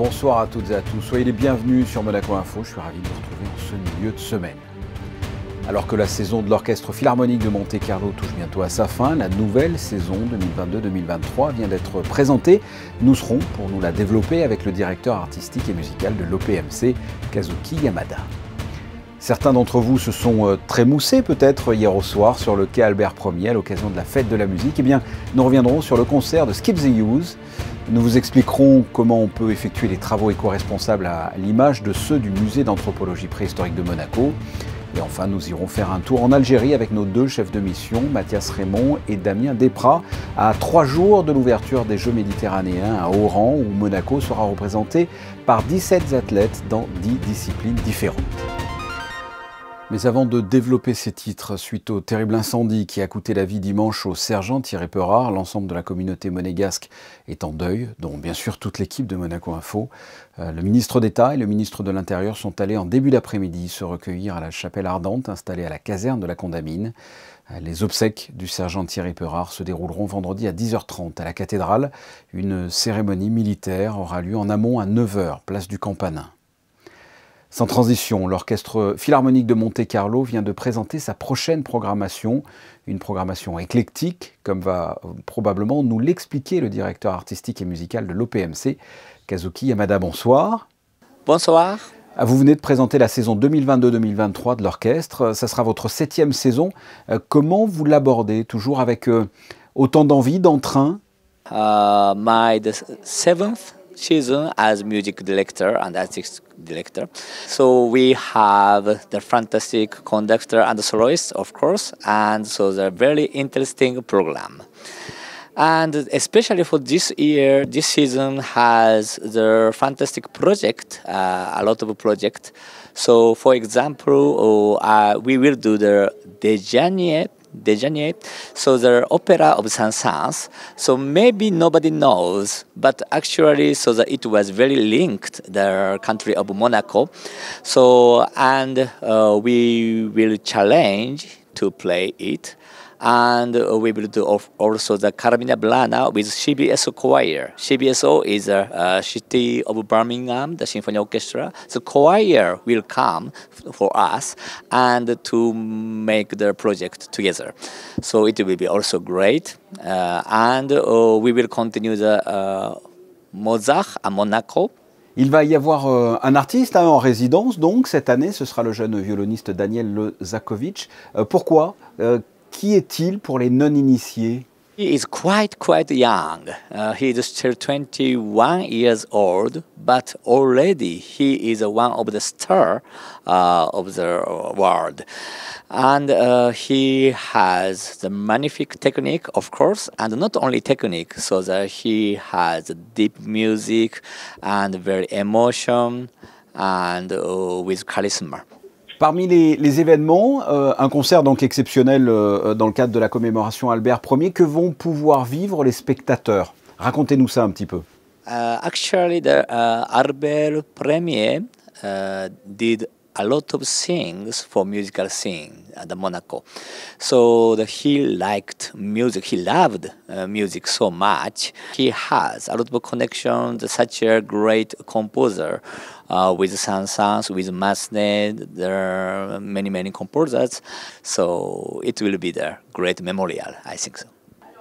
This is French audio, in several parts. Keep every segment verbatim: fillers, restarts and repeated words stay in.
bonsoir à toutes et à tous. Soyez les bienvenus sur Monaco Info. Je suis ravi de vous retrouver en ce milieu de semaine. Alors que la saison de l'Orchestre Philharmonique de Monte-Carlo touche bientôt à sa fin, la nouvelle saison deux mille vingt-deux deux mille vingt-trois vient d'être présentée. Nous serons pour nous la développer avec le directeur artistique et musical de l'O P M C, Kazuki Yamada. Certains d'entre vous se sont très moussés peut-être hier au soir sur le quai Albert premier à l'occasion de la fête de la musique. Eh bien, nous reviendrons sur le concert de Skip the Use. Nous vous expliquerons comment on peut effectuer les travaux éco-responsables à l'image de ceux du musée d'anthropologie préhistorique de Monaco. Et enfin, nous irons faire un tour en Algérie avec nos deux chefs de mission, Mathias Raymond et Damien Desprats, à trois jours de l'ouverture des Jeux méditerranéens à Oran, où Monaco sera représenté par dix-sept athlètes dans dix disciplines différentes. Mais avant de développer ces titres, suite au terrible incendie qui a coûté la vie dimanche au sergent Thierry Perard, l'ensemble de la communauté monégasque est en deuil, dont bien sûr toute l'équipe de Monaco Info. Euh, le ministre d'État et le ministre de l'Intérieur sont allés en début d'après-midi se recueillir à la chapelle ardente installée à la caserne de la Condamine. Euh, les obsèques du sergent Thierry Perard se dérouleront vendredi à dix heures trente à la cathédrale. Une cérémonie militaire aura lieu en amont à neuf heures, place du Campanin. Sans transition, l'Orchestre Philharmonique de Monte-Carlo vient de présenter sa prochaine programmation, une programmation éclectique, comme va probablement nous l'expliquer le directeur artistique et musical de l'O P M C, Kazuki Yamada. Bonsoir. Bonsoir. Vous venez de présenter la saison deux mille vingt-deux deux mille vingt-trois de l'orchestre, ça sera votre septième saison. Comment vous l'abordez? Toujours avec autant d'envie, d'entrain? uh, My the seventh season as music director and artistic director. So we have the fantastic conductor and the soloist, of course, and so the very interesting program. And especially for this year, this season has the fantastic project, uh, a lot of project. So for example, uh, we will do the Déjeuner Déjeuner, so the opera of Saint-Saëns. So maybe nobody knows, but actually, so that it was very linked the country of Monaco. So and uh, we will challenge to play it. And we will do also the Carmina Burana with C B S choir. C B S O is a uh, city of Birmingham, the symphony orchestra. The choir will come for us and to make the project together. So it will be also great. Uh, and uh, we will continue the uh, Mozart à Monaco. Il va y avoir euh, un artiste hein, en résidence, donc cette année, ce sera le jeune violoniste Daniel Lezakovic. Euh, pourquoi euh, Qui est-il pour les non-initiés? He is quite, quite young. Uh, he is still twenty-one years old, but already he is one of the stars uh, of the world. And uh, he has the magnificent technique, of course, and not only technique, so that he has deep music and very emotion and uh, with charisma. Parmi les, les événements, euh, un concert donc exceptionnel euh, dans le cadre de la commémoration Albert premier, que vont pouvoir vivre les spectateurs? Racontez-nous ça un petit peu. Uh, actually, the uh, Albert premier uh, did a lot of things for musical scene at the Monaco. So the, he liked music, he loved uh, music so much. He has a lot of connections, such a great composer. Uh, with Saint-Saëns, with Massenet, there are many, many composers. So it will be the great memorial, I think so.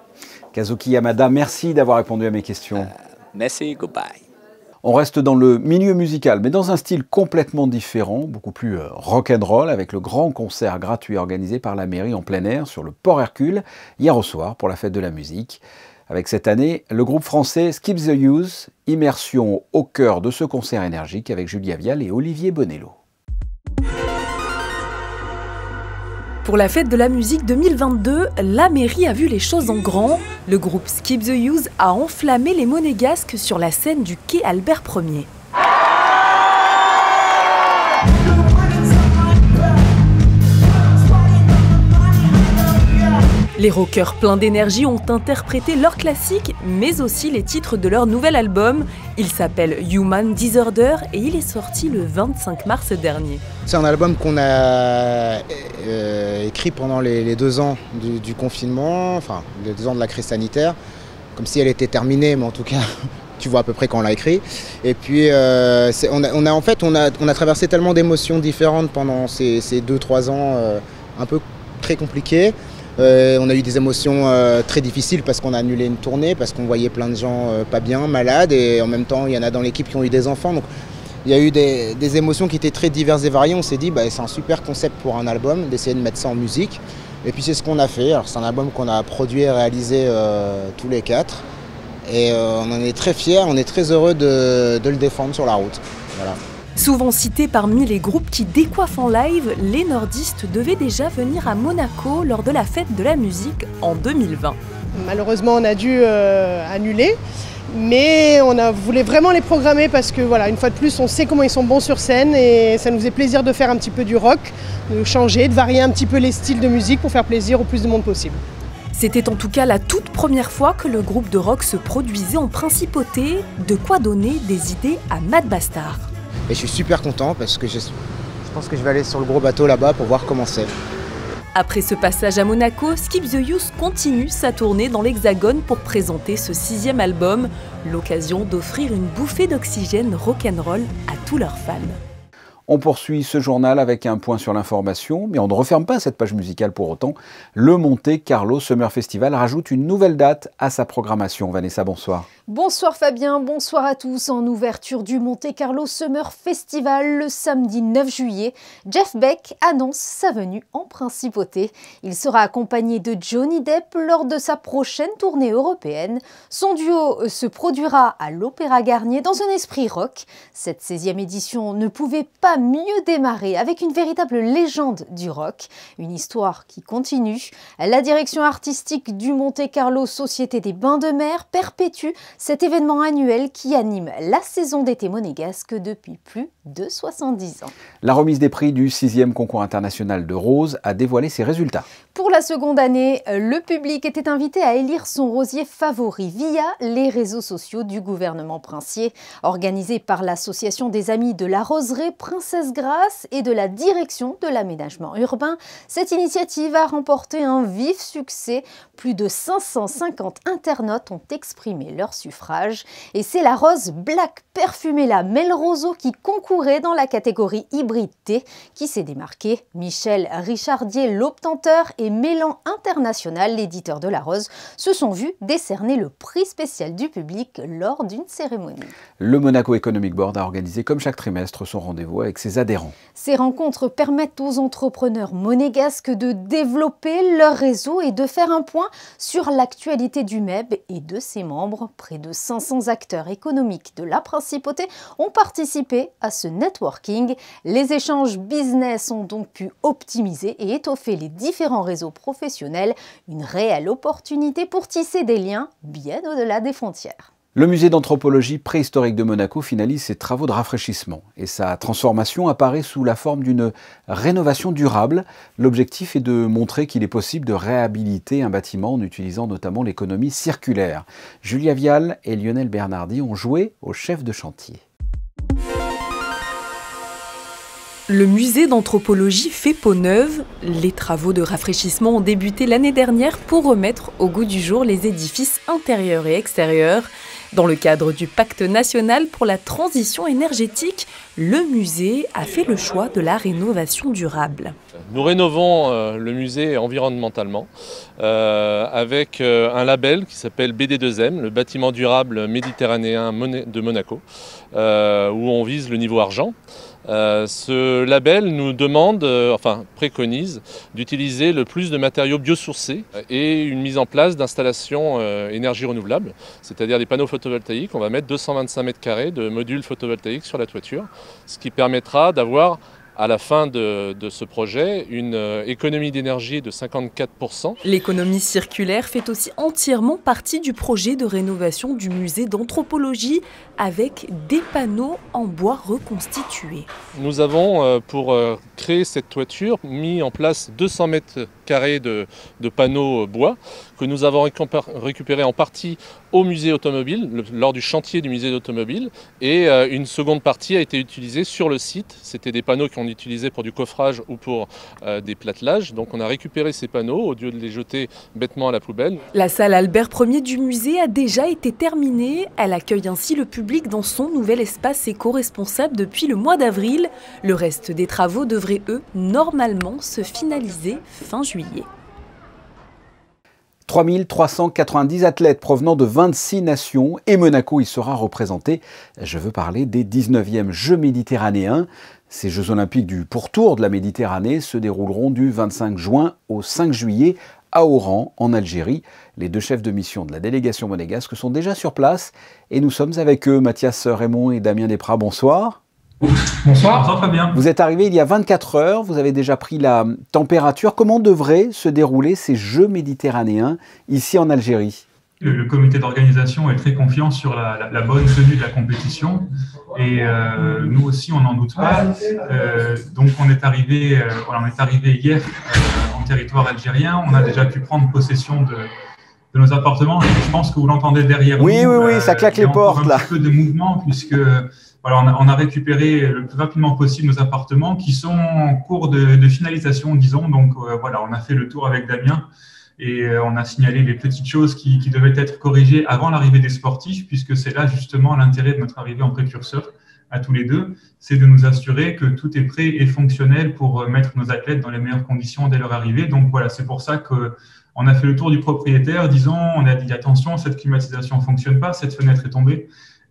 Kazuki Yamada, merci d'avoir répondu à mes questions. Uh, merci, goodbye. On reste dans le milieu musical, mais dans un style complètement différent, beaucoup plus euh, rock'n'roll, avec le grand concert gratuit organisé par la mairie en plein air sur le Port Hercule, hier au soir, pour la fête de la musique. Avec cette année, le groupe français Skip the Use, immersion au cœur de ce concert énergique avec Julia Vial et Olivier Bonello. Pour la fête de la musique deux mille vingt-deux, la mairie a vu les choses en grand. Le groupe Skip the Use a enflammé les Monégasques sur la scène du quai Albert premier. Les rockers pleins d'énergie ont interprété leurs classiques, mais aussi les titres de leur nouvel album. Il s'appelle Human Disorder et il est sorti le vingt-cinq mars dernier. C'est un album qu'on a euh, écrit pendant les, les deux ans du, du confinement, enfin les deux ans de la crise sanitaire, comme si elle était terminée, mais en tout cas tu vois à peu près quand on l'a écrit. Et puis euh, on, a, on a en fait on a, on a traversé tellement d'émotions différentes pendant ces, ces deux trois ans euh, un peu très compliqués. Euh, on a eu des émotions euh, très difficiles parce qu'on a annulé une tournée, parce qu'on voyait plein de gens euh, pas bien, malades, et en même temps il y en a dans l'équipe qui ont eu des enfants. Donc il y a eu des, des émotions qui étaient très diverses et variées. On s'est dit bah, c'est un super concept pour un album, d'essayer de mettre ça en musique. Et puis c'est ce qu'on a fait. Alors c'est un album qu'on a produit et réalisé euh, tous les quatre. Et euh, on en est très fiers, on est très heureux de, de le défendre sur la route. Voilà. Souvent cité parmi les groupes qui décoiffent en live, les nordistes devaient déjà venir à Monaco lors de la fête de la musique en deux mille vingt. Malheureusement, on a dû euh, annuler, mais on a, voulait vraiment les programmer parce que, voilà, une fois de plus, on sait comment ils sont bons sur scène et ça nous faisait plaisir de faire un petit peu du rock, de changer, de varier un petit peu les styles de musique pour faire plaisir au plus de monde possible. C'était en tout cas la toute première fois que le groupe de rock se produisait en principauté, de quoi donner des idées à Matt Bastard. Et je suis super content parce que je, je pense que je vais aller sur le gros bateau là-bas pour voir comment c'est. Après ce passage à Monaco, Skip the Youth continue sa tournée dans l'Hexagone pour présenter ce sixième album, l'occasion d'offrir une bouffée d'oxygène rock'n'roll à tous leurs fans. On poursuit ce journal avec un point sur l'information, mais on ne referme pas cette page musicale pour autant. Le Monte Carlo Summer Festival rajoute une nouvelle date à sa programmation. Vanessa, bonsoir. Bonsoir Fabien, bonsoir à tous. En ouverture du Monte Carlo Summer Festival le samedi neuf juillet, Jeff Beck annonce sa venue en principauté. Il sera accompagné de Johnny Depp lors de sa prochaine tournée européenne. Son duo se produira à l'Opéra Garnier dans un esprit rock. Cette seizième édition ne pouvait pas mieux démarrer avec une véritable légende du rock. Une histoire qui continue. La direction artistique du Monte Carlo Société des Bains de Mer perpétue cet événement annuel qui anime la saison d'été monégasque depuis plus de soixante-dix ans. La remise des prix du sixième concours international de roses a dévoilé ses résultats. Pour la seconde année, le public était invité à élire son rosier favori via les réseaux sociaux du gouvernement princier. Organisé par l'association des Amis de la Roseraie Princesse Grace et de la direction de l'aménagement urbain, cette initiative a remporté un vif succès. Plus de cinq cent cinquante internautes ont exprimé leur suffrage. Et c'est la rose Black Perfumella Melrosio qui concourait dans la catégorie hybride thé qui s'est démarquée. Michel Richardier, l'obtenteur, et Mélan International, l'éditeur de la rose, se sont vus décerner le prix spécial du public lors d'une cérémonie. Le Monaco Economic Board a organisé comme chaque trimestre son rendez-vous avec ses adhérents. Ces rencontres permettent aux entrepreneurs monégasques de développer leur réseau et de faire un point sur l'actualité du M E B et de ses membres. Près de cinq cents acteurs économiques de la principauté ont participé à ce networking. Les échanges business ont donc pu optimiser et étoffer les différents réseaux professionnels. Une réelle opportunité pour tisser des liens bien au-delà des frontières. Le musée d'anthropologie préhistorique de Monaco finalise ses travaux de rafraîchissement et sa transformation apparaît sous la forme d'une rénovation durable. L'objectif est de montrer qu'il est possible de réhabiliter un bâtiment en utilisant notamment l'économie circulaire. Julia Vial et Lionel Bernardi ont joué au chef de chantier. Le musée d'anthropologie fait peau neuve. Les travaux de rafraîchissement ont débuté l'année dernière pour remettre au goût du jour les édifices intérieurs et extérieurs. Dans le cadre du Pacte national pour la transition énergétique, le musée a fait le choix de la rénovation durable. Nous rénovons euh, le musée environnementalement euh, avec euh, un label qui s'appelle B D deux M, le bâtiment durable méditerranéen de Monaco, euh, où on vise le niveau argent. Euh, ce label nous demande, euh, enfin préconise, d'utiliser le plus de matériaux biosourcés et une mise en place d'installations euh, énergie renouvelable, c'est-à-dire des panneaux photovoltaïques. On va mettre deux cent vingt-cinq mètres carrés de modules photovoltaïques sur la toiture, ce qui permettra d'avoir à la fin de, de ce projet une euh, économie d'énergie de cinquante-quatre pour cent. L'économie circulaire fait aussi entièrement partie du projet de rénovation du musée d'anthropologie avec des panneaux en bois reconstitués. Nous avons, euh, pour euh, créer cette toiture, mis en place deux cents mètres carrés de, de panneaux bois que nous avons récupéré en partie au musée automobile, le, lors du chantier du musée automobile, et euh, une seconde partie a été utilisée sur le site. C'était des panneaux qu'on utilisait pour du coffrage ou pour euh, des plattelages. Donc on a récupéré ces panneaux au lieu de les jeter bêtement à la poubelle. La salle Albert Ier du musée a déjà été terminée. Elle accueille ainsi le public dans son nouvel espace éco-responsable depuis le mois d'avril. Le reste des travaux devraient, eux, normalement se finaliser fin juillet. trois mille trois cent quatre-vingt-dix athlètes provenant de vingt-six nations et Monaco y sera représenté. Je veux parler des dix-neuvièmes Jeux méditerranéens. Ces Jeux olympiques du pourtour de la Méditerranée se dérouleront du vingt-cinq juin au cinq juillet à Oran, en Algérie. Les deux chefs de mission de la délégation monégasque sont déjà sur place et nous sommes avec eux, Mathias Raymond et Damien Desprats. Bonsoir. Bonsoir. Bonsoir Fabien. Vous êtes arrivé il y a vingt-quatre heures, vous avez déjà pris la température. Comment devraient se dérouler ces Jeux méditerranéens ici en Algérie ? Le, le comité d'organisation est très confiant sur la, la, la bonne tenue de la compétition et euh, nous aussi on n'en doute pas. Euh, donc on est arrivé, euh, voilà, on est arrivé hier euh, en territoire algérien. On a déjà pu prendre possession de, de nos appartements. Je pense que vous l'entendez derrière oui, nous. Oui, oui, euh, ça claque les portes là. Un petit peu de mouvement puisque voilà, on a, on a récupéré le plus rapidement possible nos appartements qui sont en cours de, de finalisation, disons. Donc euh, voilà, on a fait le tour avec Damien. Et on a signalé les petites choses qui, qui devaient être corrigées avant l'arrivée des sportifs, puisque c'est là justement l'intérêt de notre arrivée en précurseur à tous les deux, c'est de nous assurer que tout est prêt et fonctionnel pour mettre nos athlètes dans les meilleures conditions dès leur arrivée. Donc voilà, c'est pour ça qu'on a fait le tour du propriétaire, disons, on a dit attention, cette climatisation ne fonctionne pas, cette fenêtre est tombée.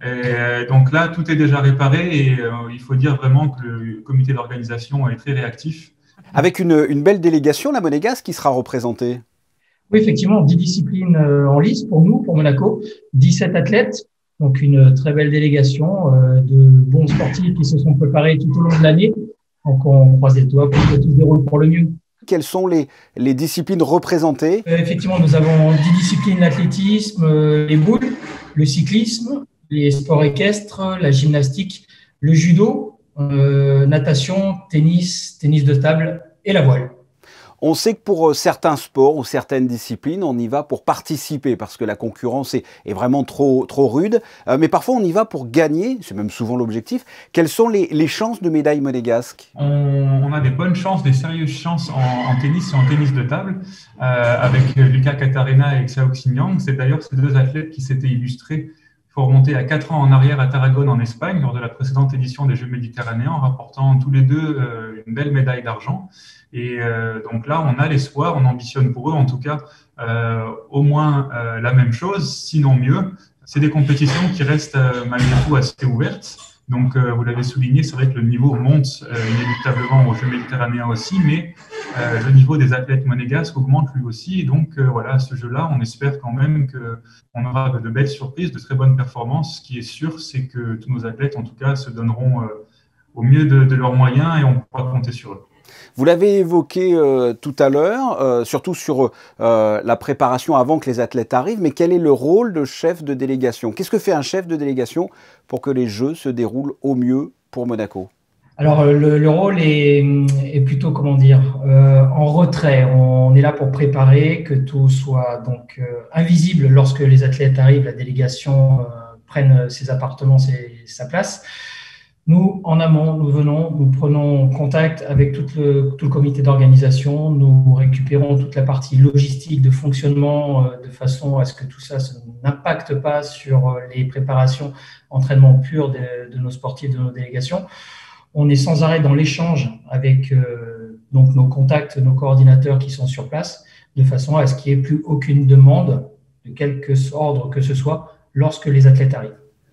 Et donc là, tout est déjà réparé et euh, il faut dire vraiment que le comité d'organisation est très réactif. Avec une, une belle délégation, la monégasque, qui sera représentée. Oui, effectivement, dix disciplines en lice pour nous, pour Monaco, dix-sept athlètes, donc une très belle délégation euh, de bons sportifs qui se sont préparés tout au long de l'année. Donc on croise les doigts pour que tout se déroule pour le mieux. Quelles sont les, les disciplines représentées ? euh, Effectivement, nous avons dix disciplines, l'athlétisme, euh, les boules, le cyclisme, les sports équestres, la gymnastique, le judo, euh, natation, tennis, tennis de table et la voile. On sait que pour certains sports ou certaines disciplines, on y va pour participer parce que la concurrence est, est vraiment trop, trop rude. Euh, mais parfois, on y va pour gagner, c'est même souvent l'objectif. Quelles sont les, les chances de médaille monégasque ? on, on a des bonnes chances, des sérieuses chances en, en tennis et en tennis de table euh, avec Lucas Catarena et Xiao Xinyang. C'est d'ailleurs ces deux athlètes qui s'étaient illustrés. Il faut remonter à quatre ans en arrière à Tarragone en Espagne lors de la précédente édition des Jeux méditerranéens en rapportant tous les deux euh, une belle médaille d'argent. Et euh, donc là, on a l'espoir, on ambitionne pour eux en tout cas euh, au moins euh, la même chose, sinon mieux. C'est des compétitions qui restent euh, malgré tout assez ouvertes. Donc euh, vous l'avez souligné, c'est vrai que le niveau monte euh, inéluctablement aux Jeux méditerranéens aussi, mais euh, le niveau des athlètes monégasques augmente lui aussi. Et donc euh, voilà, à ce jeu-là, on espère quand même qu'on aura de belles surprises, de très bonnes performances. Ce qui est sûr, c'est que tous nos athlètes, en tout cas, se donneront euh, au mieux de, de leurs moyens et on pourra compter sur eux. Vous l'avez évoqué euh, tout à l'heure, euh, surtout sur euh, la préparation avant que les athlètes arrivent, mais quel est le rôle de chef de délégation ? Qu'est-ce que fait un chef de délégation pour que les Jeux se déroulent au mieux pour Monaco ? Alors le, le rôle est, est plutôt, comment dire, euh, en retrait. On est là pour préparer que tout soit donc euh, invisible lorsque les athlètes arrivent, la délégation euh, prenne ses appartements, ses, sa place. Nous, en amont, nous venons, nous prenons contact avec tout le, tout le comité d'organisation, nous récupérons toute la partie logistique de fonctionnement euh, de façon à ce que tout ça n'impacte pas sur les préparations, entraînements purs de, de nos sportifs, de nos délégations. On est sans arrêt dans l'échange avec euh, donc nos contacts, nos coordinateurs qui sont sur place, de façon à ce qu'il n'y ait plus aucune demande de quelque ordre que ce soit lorsque les athlètes arrivent.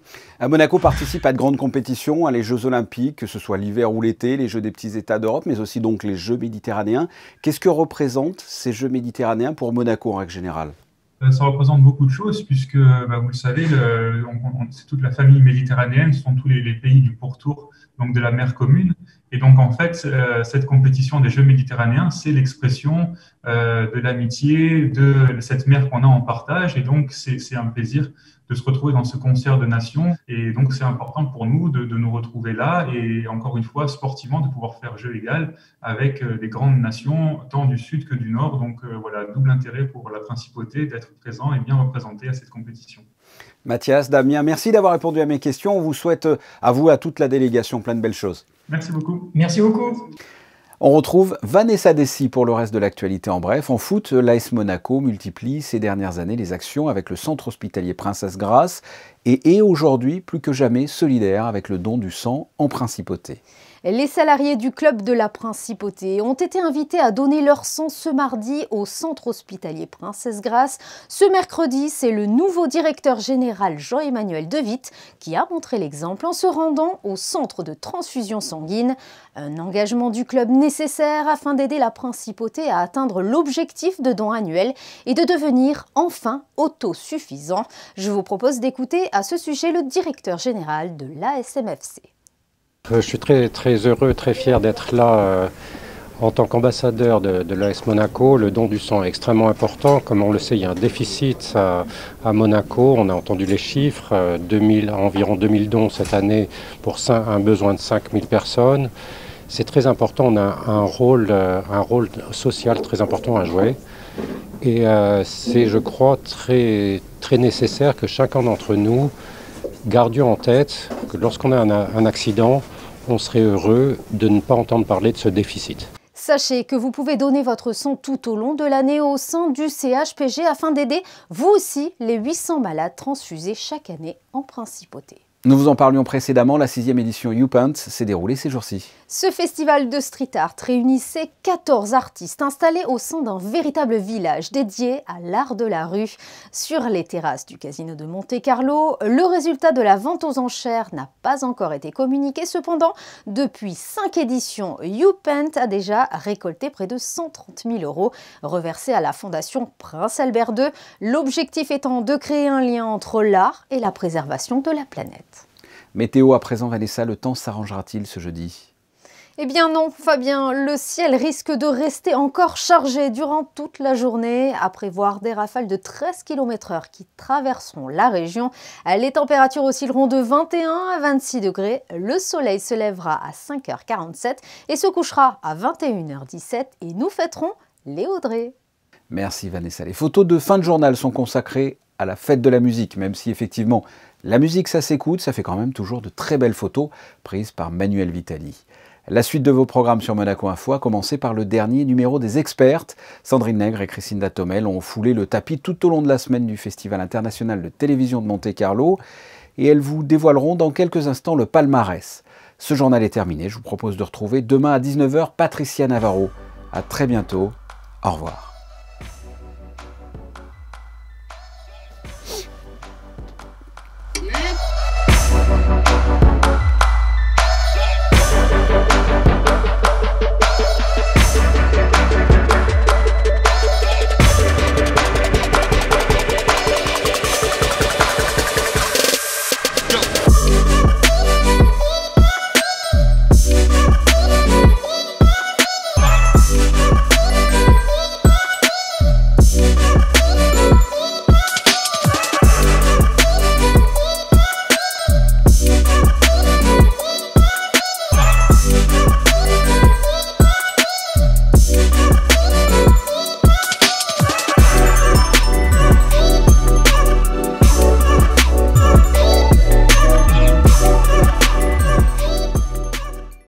À Monaco participe à de grandes compétitions, à les Jeux Olympiques, que ce soit l'hiver ou l'été, les Jeux des petits États d'Europe, mais aussi donc les Jeux méditerranéens. Qu'est-ce que représentent ces Jeux méditerranéens pour Monaco en règle générale ? Ça représente beaucoup de choses puisque, bah, vous le savez, c'est toute la famille méditerranéenne, ce sont tous les, les pays du pourtour, donc de la mer commune. Et donc, en fait, euh, cette compétition des Jeux méditerranéens, c'est l'expression euh, de l'amitié, de cette mer qu'on a en partage. Et donc, c'est un plaisir de se retrouver dans ce concert de nations. Et donc, c'est important pour nous de, de nous retrouver là et, encore une fois, sportivement, de pouvoir faire jeu égal avec euh, des grandes nations, tant du sud que du nord. Donc, euh, voilà, double intérêt pour la principauté d'être présent et bien représenté à cette compétition. Mathias, Damien, merci d'avoir répondu à mes questions. On vous souhaite, à vous, à toute la délégation, plein de belles choses. Merci beaucoup. Merci beaucoup. On retrouve Vanessa Dessy pour le reste de l'actualité en bref. En foot, l'A S Monaco multiplie ces dernières années les actions avec le centre hospitalier Princesse Grace et est aujourd'hui plus que jamais solidaire avec le don du sang en principauté. Les salariés du club de la Principauté ont été invités à donner leur sang ce mardi au centre hospitalier Princesse Grace. Ce mercredi, c'est le nouveau directeur général Jean-Emmanuel De Witt qui a montré l'exemple en se rendant au centre de transfusion sanguine. Un engagement du club nécessaire afin d'aider la Principauté à atteindre l'objectif de don annuel et de devenir enfin autosuffisant. Je vous propose d'écouter à ce sujet le directeur général de l'A S M F C. Je suis très, très heureux, très fier d'être là euh, en tant qu'ambassadeur de, de l'A S Monaco. Le don du sang est extrêmement important. Comme on le sait, il y a un déficit à, à Monaco. On a entendu les chiffres, euh, deux mille, environ deux mille dons cette année pour un besoin de cinq mille personnes. C'est très important, on a un rôle, euh, un rôle social très important à jouer. Et euh, c'est, je crois, très, très nécessaire que chacun d'entre nous gardions en tête que lorsqu'on a un, un accident, on serait heureux de ne pas entendre parler de ce déficit. Sachez que vous pouvez donner votre sang tout au long de l'année au sein du C H P G afin d'aider vous aussi les huit cents malades transfusés chaque année en Principauté. Nous vous en parlions précédemment, la sixième édition YouPaint s'est déroulée ces jours-ci. Ce festival de street art réunissait quatorze artistes installés au sein d'un véritable village dédié à l'art de la rue. Sur les terrasses du casino de Monte-Carlo, le résultat de la vente aux enchères n'a pas encore été communiqué. Cependant, depuis cinq éditions, YouPaint a déjà récolté près de cent trente mille euros reversés à la Fondation Prince Albert deux. L'objectif étant de créer un lien entre l'art et la préservation de la planète. Météo à présent, Vanessa, le temps s'arrangera-t-il ce jeudi ? Eh bien non, Fabien, le ciel risque de rester encore chargé durant toute la journée, à prévoir des rafales de treize kilomètres heure qui traverseront la région. Les températures oscilleront de vingt et un à vingt-six degrés, le soleil se lèvera à cinq heures quarante-sept et se couchera à vingt et une heures dix-sept et nous fêterons les Audrey. Merci Vanessa. Les photos de fin de journal sont consacrées à la fête de la musique, même si effectivement la musique ça s'écoute, ça fait quand même toujours de très belles photos prises par Manuel Vitali. La suite de vos programmes sur Monaco Info a commencé par le dernier numéro des Expertes. Sandrine Nègre et Christine Datomel ont foulé le tapis tout au long de la semaine du Festival international de télévision de Monte-Carlo et elles vous dévoileront dans quelques instants le palmarès. Ce journal est terminé, je vous propose de retrouver demain à dix-neuf heures Patricia Navarro. À très bientôt, au revoir.